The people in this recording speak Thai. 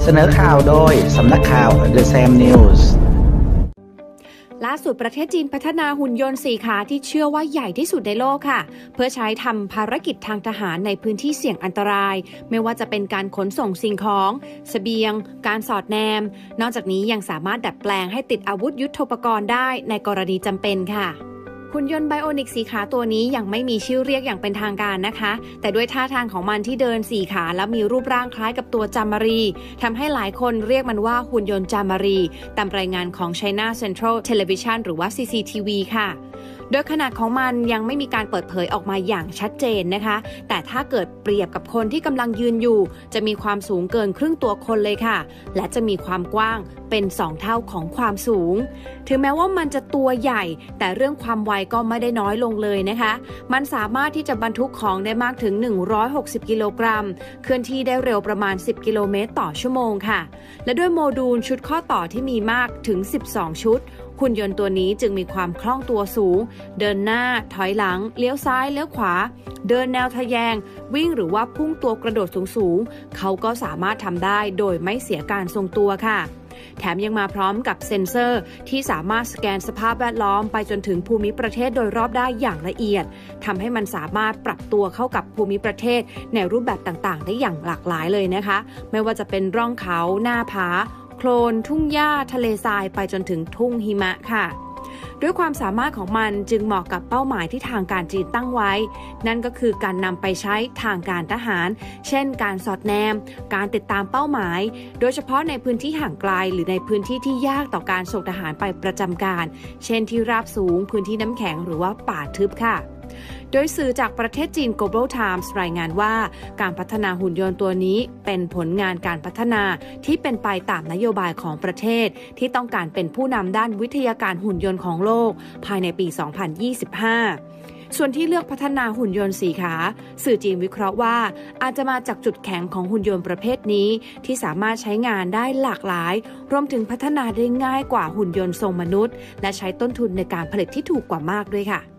เสนอข่าวโดยสำนักข่าว The Sam News ล่าสุดประเทศจีนพัฒนาหุ่นยนต์4ขาที่เชื่อว่าใหญ่ที่สุดในโลกค่ะเพื่อใช้ทำภารกิจทางทหารในพื้นที่เสี่ยงอันตรายไม่ว่าจะเป็นการขนส่งสิ่งของเสบียงการสอดแนมนอกจากนี้ยังสามารถดัดแปลงให้ติดอาวุธยุทโธปกรณ์ได้ในกรณีจำเป็นค่ะหุ่นยนต์ไบโอนิก4ขาตัวนี้ยังไม่มีชื่อเรียกอย่างเป็นทางการนะคะแต่ด้วยท่าทางของมันที่เดิน4ขาและมีรูปร่างคล้ายกับตัวจามารีทำให้หลายคนเรียกมันว่าหุ่นยนต์จามารีตามรายงานของ China Central Television หรือว่า CCTV ค่ะโดยขนาดของมันยังไม่มีการเปิดเผยออกมาอย่างชัดเจนนะคะแต่ถ้าเกิดเปรียบกับคนที่กำลังยืนอยู่จะมีความสูงเกินครึ่งตัวคนเลยค่ะและจะมีความกว้างเป็น2เท่าของความสูงถึงแม้ว่ามันจะตัวใหญ่แต่เรื่องความไวก็ไม่ได้น้อยลงเลยนะคะมันสามารถที่จะบรรทุกของได้มากถึง160กิโลกรัมเคลื่อนที่ได้เร็วประมาณ10กิโลเมตรต่อชั่วโมงค่ะและด้วยโมดูลชุดข้อต่อที่มีมากถึง12ชุดหุ่นยนต์ตัวนี้จึงมีความคล่องตัวสูงเดินหน้าถอยหลังเลี้ยวซ้ายเลี้ยวขวาเดินแนวทะแยงวิ่งหรือว่าพุ่งตัวกระโดดสูงๆเขาก็สามารถทำได้โดยไม่เสียการทรงตัวค่ะแถมยังมาพร้อมกับเซ็นเซอร์ที่สามารถสแกนสภาพแวดล้อมไปจนถึงภูมิประเทศโดยรอบได้อย่างละเอียดทำให้มันสามารถปรับตัวเข้ากับภูมิประเทศในรูปแบบต่างๆได้อย่างหลากหลายเลยนะคะไม่ว่าจะเป็นร่องเขาหน้าผาโคลนทุ่งหญ้าทะเลทรายไปจนถึงทุ่งหิมะค่ะด้วยความสามารถของมันจึงเหมาะกับเป้าหมายที่ทางการจีนตั้งไว้นั่นก็คือการนำไปใช้ทางการทหารเช่นการสอดแนมการติดตามเป้าหมายโดยเฉพาะในพื้นที่ห่างไกลหรือในพื้นที่ที่ยากต่อการส่งทหารไปประจำการเช่นที่ราบสูงพื้นที่น้ำแข็งหรือว่าป่าทึบค่ะโดยสื่อจากประเทศจีน Global Times รายงานว่าการพัฒนาหุ่นยนต์ตัวนี้เป็นผลงานการพัฒนาที่เป็นไปตามนโยบายของประเทศที่ต้องการเป็นผู้นำด้านวิทยาการหุ่นยนต์ของโลกภายในปี 2025 ส่วนที่เลือกพัฒนาหุ่นยนต์4ขาสื่อจีนวิเคราะห์ว่าอาจจะมาจากจุดแข็งของหุ่นยนต์ประเภทนี้ที่สามารถใช้งานได้หลากหลายรวมถึงพัฒนาได้ง่ายกว่าหุ่นยนต์ทรงมนุษย์และใช้ต้นทุนในการผลิตที่ถูกกว่ามากด้วยค่ะ